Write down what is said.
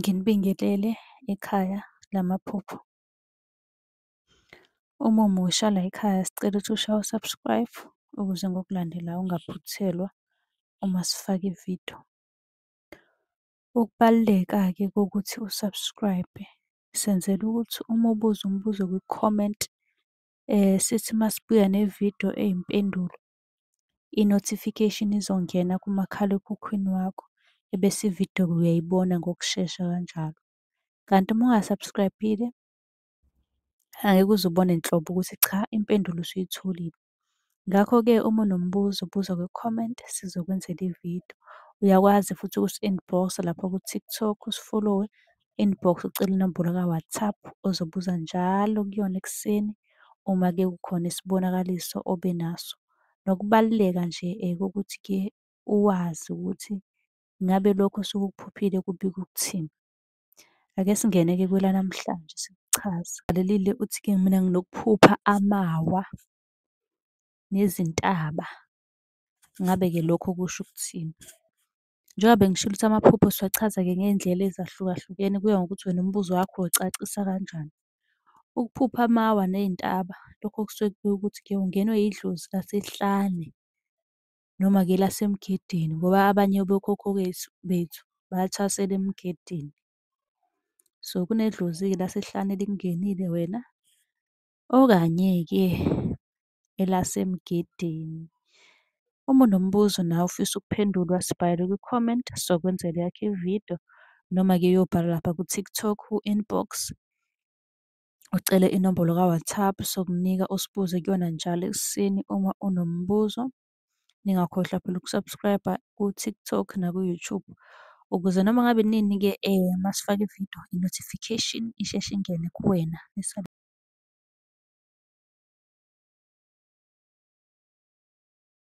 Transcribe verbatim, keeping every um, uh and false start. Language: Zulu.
Nginibingelele ekhaya lamaphupho. Uma umusha la ekhaya sicela ukuthi ushaye u-subscribe ukuze ngokulandelayo ungaphuthelwa uma sifaka ividiyo. Ukubaluleka-ke kokuthi u-subscribe, senzela ukuthi uma ubuza umbuzo kwi-comment, sithi masibuya nevidiyo eyimpendulo, i-notification izongena kumakhalekhukhwini wakho, ebese ividiyo uyayibona ngokushesha kanjalo. Kanti uma unga-subscribe-ile, angeke uze ubone nhlobo ukuthi cha, impendulo usuyitholile. Ngakho-ke uma unombuzo buza kwi-comment sizokwenzela ividiyo. Uyakwazi futhi ukusi-inbox-a lapha ku-TikTok, usi-follow-we, inbox ucele inombolo ka-WhatsApp ozobuza njalo kuyona ekuseni uma-ke kukhona isibonakaliso obenaso. Nokubaluleka nje kokuthi-ke uwazi ukuthi ngabe lokho osuke ukuphuphile kubika ukuthini. Ake singene-ke kwelanamhlanje sikuchaze. Leli uthi-ke mina nginokuphupha amawa nezintaba. Ngabe-ke lokho kusho ukuthini? Njengoba bengishilo ukuthi amaphupho siwachaza-ke ngey'ndlela ezahlukahlukene, kuya ngokuthi wena umbuzo wakho uwucacisa kanjani. Ukuphupha amawa ney'ntaba, lokho kusuke kubika ukuthi-ke ungenwe yidlozi lasekuhlane noma-ke lasemgedeni ngoba abanye bokhokho bethu bathwasela emgedeni. So kunedlozi-ke lasekuhlane likungenile wena, okanye-ke elasemgedeni. Uma unombuzo nawe ufisa ukuphendulwa sibhalele kwi-comment sizokwenzela eyakho ividiyo, noma-ke uyobhala lapha ku-TikTok u-inbox ucele inombolo ka-WhatsApp sokunika usibuze kuyona njalo ekuseni uma unombuzo. Ningakhohlwa phela uku-subscribe-a ku-TikTok naku-YouTube ukuze noma ngabe nini-ke masifaka ividiyo i-notification isheshe ingene kuwena.